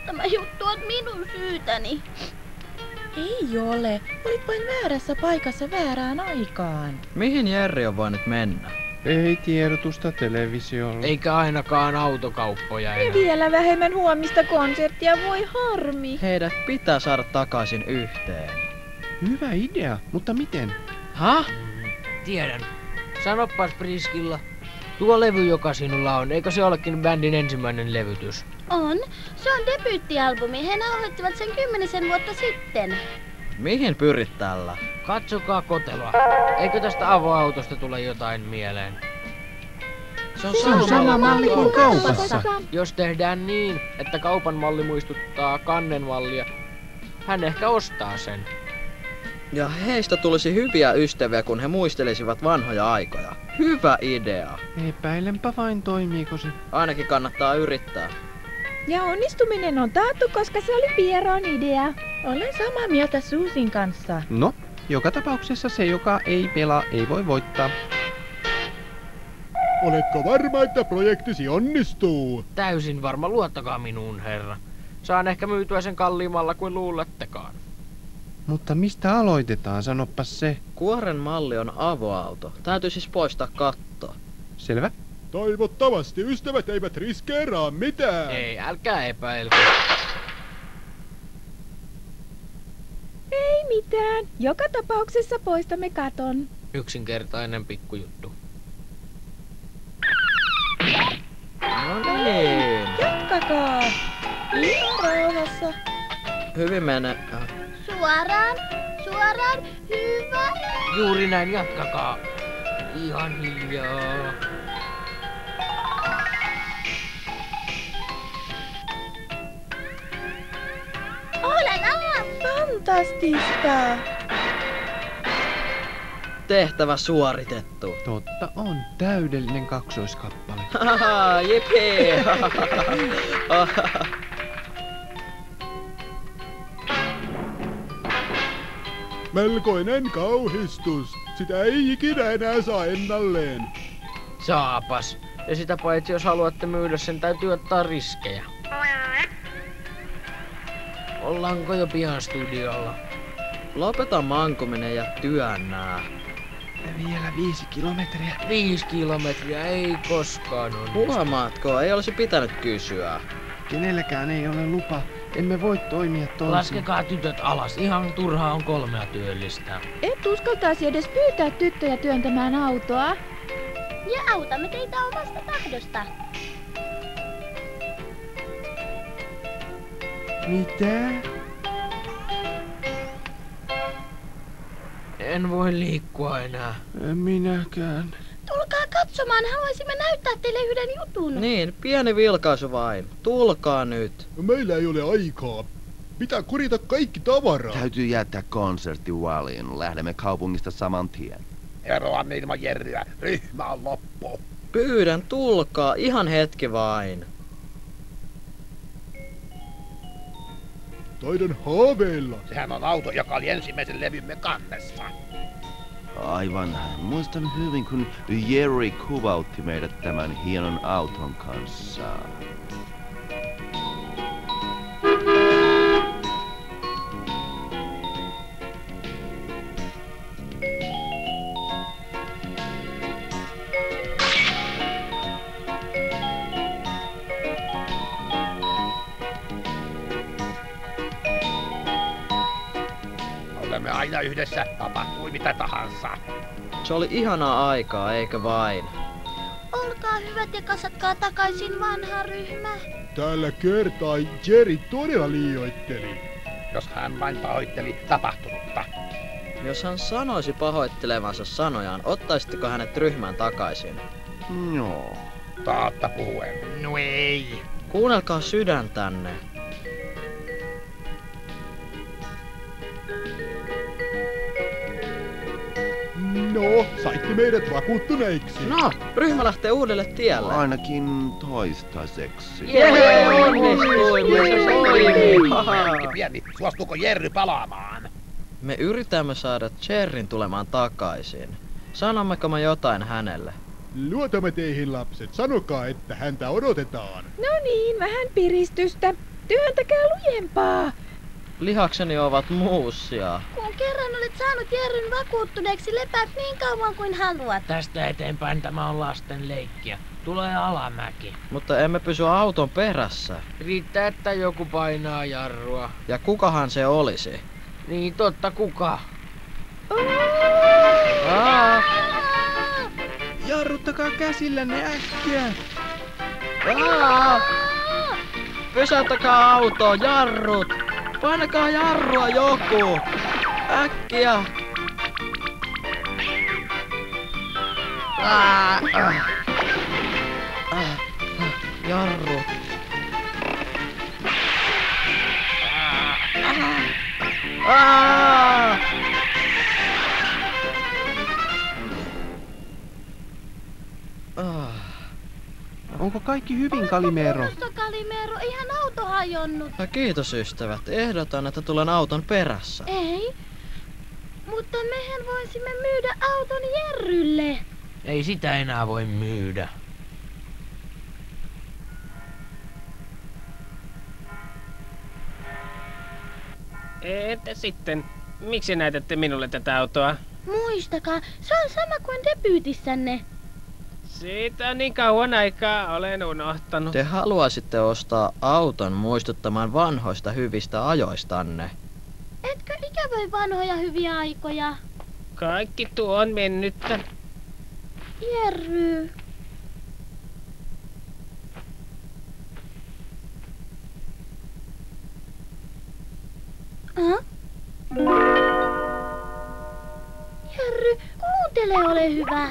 Tämä juttu on minun syytäni. Ei ole. Olit vain väärässä paikassa väärään aikaan. Mihin Jerry on voinut mennä? Ei tiedotusta televisiolla. Eikä ainakaan autokauppoja enää. Ja vielä vähemmän huomista konserttia, voi harmi. Heidät pitää saada takaisin yhteen. Hyvä idea, mutta miten? Häh? Tiedän. Sanoppas Priskilla. Tuo levy, joka sinulla on, eikö se olekin bändin ensimmäinen levytys? On. Se on debyyttialbumi. He nauhoittivat sen 10 vuotta sitten. Mihin pyrit tällä? Katsokaa koteloa. Eikö tästä avoautosta tule jotain mieleen? Se on sama malli kuin kaupassa. Jos tehdään niin, että kaupan malli muistuttaa kannen mallia, hän ehkä ostaa sen. Ja heistä tulisi hyviä ystäviä, kun he muistelisivat vanhoja aikoja. Hyvä idea. Epäilenpä vain, toimiiko se. Ainakin kannattaa yrittää. Ja onnistuminen on taattu, koska se oli Pieron idea. Olen samaa mieltä Susin kanssa. No, joka tapauksessa se, joka ei pelaa, ei voi voittaa. Oletko varma, että projektisi onnistuu? Täysin varma, luottakaa minuun, herra. Saan ehkä myytyä sen kalliimmalla kuin luulettekaan. Mutta mistä aloitetaan, sanoppas se. Kuoren malli on avoauto. Täytyy siis poistaa katto. Selvä? Toivottavasti ystävät eivät riskeeraa mitään. Ei, älkää epäilkö. Ei mitään. Joka tapauksessa poistamme katon. Yksinkertainen pikkujuttu. No niin. Jatkakaa. Ihan rauhassa. Hyvin menee. Suoraan. Hyvä. Juuri näin, jatkakaa. Ihan hiljaa. Olen alas. Fantastista. Tehtävä suoritettu. Totta on, täydellinen kaksoiskappale. Haha, jipii. Melkoinen kauhistus. Sitä ei ikinä enää saa ennalleen. Saapas. Ja sitä paitsi jos haluatte myydä sen, täytyy ottaa riskejä. Ollaanko jo pian studiolla? Lopeta mankuminen ja työnnää. Vielä 5 kilometriä. 5 kilometriä ei koskaan onnistu. Huomaatko, ei olisi pitänyt kysyä. Kenelläkään ei ole lupa. Emme voi toimia toisin. Laskekaa tytöt alas. Ihan turhaa on 3 työllistää. Et uskaltaisi edes pyytää tyttöjä työntämään autoa. Ja autamme teitä omasta tahdosta. Mitä? En voi liikkua enää. En minäkään. Tulkaa katsomaan, haluaisimme näyttää teille yhden jutun. Niin, pieni vilkaisu vain. Tulkaa nyt. Meillä ei ole aikaa. Pitää korjata kaikki tavaraa. Täytyy jättää konsertti Wallin. Lähdemme kaupungista saman tien. Eroa ilman Jerryä. Ryhmä on loppu. Pyydän, tulkaa. Ihan hetki vain. Taidan haaveilla. Sehän on auto, joka oli ensimmäisen levymme kannessa. Aivan. Muistan hyvin, kun Jerry kuvautti meidät tämän hienon auton kanssa. Olemme aina yhdessä, tapahtui mitä tahansa. Se oli ihanaa aikaa, eikö vain? Olkaa hyvät ja kasatkaa takaisin vanha ryhmä. Tällä kertaa Jerry todella liioitteli. Jos hän vain pahoitteli tapahtunutta. Jos hän sanoisi pahoittelevansa sanojaan, ottaisitteko hänet ryhmään takaisin? Joo. Taatta puhuen. No ei. Kuunnelkaa sydäntänne. No, saitte meidät vakuuttuneiksi. No, ryhmä lähtee uudelle tielle. Ainakin toistaiseksi. Onnistuimme, se toimii. Haha. Pieni, suostuuko Jerry palaamaan? Me yritämme saada Jerryn tulemaan takaisin. Sanommeko me jotain hänelle? Luotamme teihin lapset. Sanokaa, että häntä odotetaan. No niin, vähän piristystä. Työntäkää lujempaa. Lihakseni ovat muussia. Kun kerran olet saanut Jerryn vakuuttuneeksi, lepäät niin kauan kuin haluat. Tästä eteenpäin tämä on lasten leikkiä. Tulee alamäki. Mutta emme pysy auton perässä. Riittää, että joku painaa jarrua. Ja kukahan se olisi? Niin totta, kuka? Jarruttakaa käsillänne äkkiä! Pysäyttäkää auto, jarrut! Painakaa jarrua joku! Äkkiä! Jarru! Onko kaikki hyvin, Kalimero? Kunnossa, Kalimero, eihän auto hajonnut. Kiitos ystävät, ehdotan, että tulen auton perässä. Ei, mutta mehän voisimme myydä auton Jerrylle. Ei sitä enää voi myydä. Entä sitten? Miksi näytätte minulle tätä autoa? Muistakaa, se on sama kuin debyytissänne. Siitä on niin kauan aikaa, olen unohtanut. Te haluaisitte ostaa auton muistuttamaan vanhoista hyvistä ajoistanne. Etkö ikävöi vanhoja hyviä aikoja? Kaikki tuo on mennyttä. Jerry. Jerry, kuuntele, ole hyvä.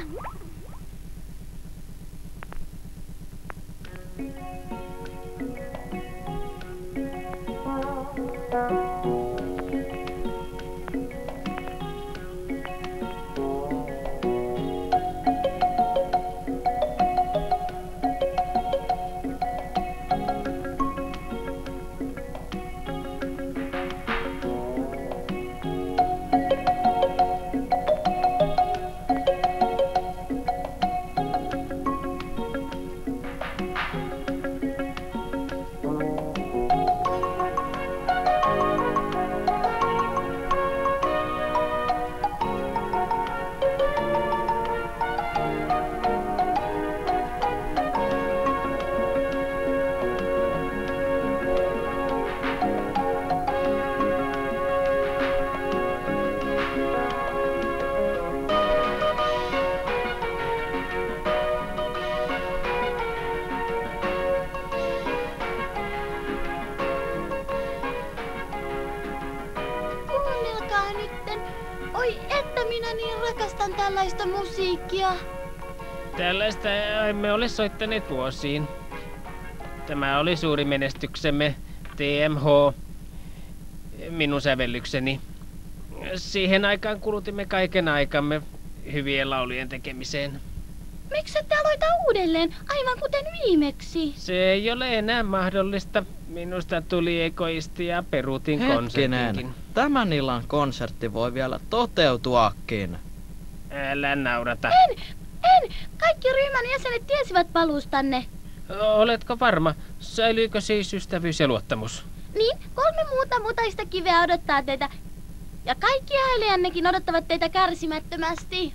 Kuunnelkaa nytten. Oi, että minä niin rakastan tällaista musiikkia. Tällaista emme ole soittaneet vuosiin. Tämä oli suuri menestyksemme, TMH, minun sävellykseni. Siihen aikaan kulutimme kaiken aikamme hyvien laulujen tekemiseen. Miksi ette aloita uudelleen, aivan kuten viimeksi? Se ei ole enää mahdollista. Minusta tuli egoisti ja peruutin konsertinkin. Tämän illan konsertti voi vielä toteutuakin. Älä naurata. En! Kaikki ryhmän jäsenet tiesivät paluustanne. Oletko varma? Säilyykö siis ystävyys ja luottamus? Niin, 3 muuta mutaista kiveä odottaa teitä. Ja kaikki häiliännekin odottavat teitä kärsimättömästi.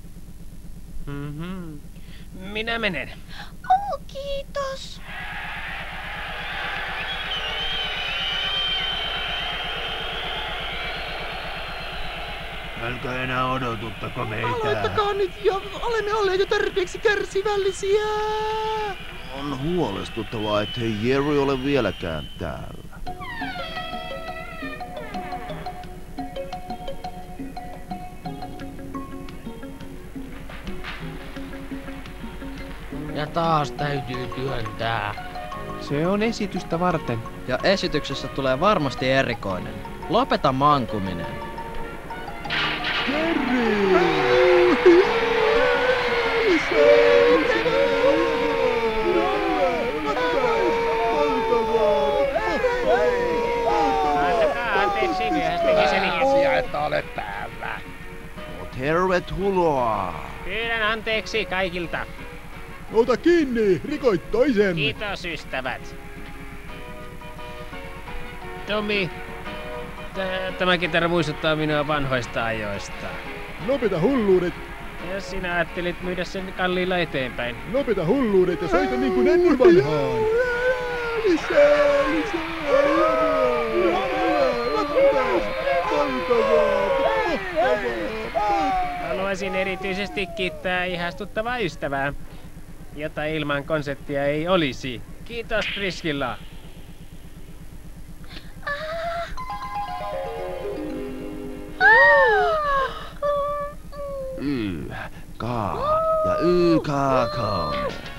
Minä menen. Kiitos. Älkää enää odotuttako meitä. Aloittakaa nyt jo, olemme olleet jo tarpeeksi kärsivällisiä. On huolestuttavaa, ettei Jerry ole vieläkään täällä. Ja taas täytyy työntää. Se on esitystä varten. Ja esityksessä tulee varmasti erikoinen. Lopeta mankuminen. Anteeksi myöhästymiseni. Asia, että olet täällä. Tervetuloa. Pyydän anteeksi kaikilta. Ota kiinni, rikoit toisen. Kiitos ystävät. Tommi, tämä kitara muistuttaa minua vanhoista ajoista. Lopeta hulluudet, Ja sinä ajattelit myydä sen kalliilla eteenpäin. lopeta hulluudet ja soita niin kuin ennen vanhaan. Lisää. Haluaisin erityisesti kiittää ihastuttavaa ystävää, jota ilman konserttia ei olisi. Kiitos Priskilla. Y, K ja Y, K, K.